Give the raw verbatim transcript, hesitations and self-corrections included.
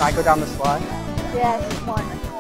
Can I go down the slide? Yes, one.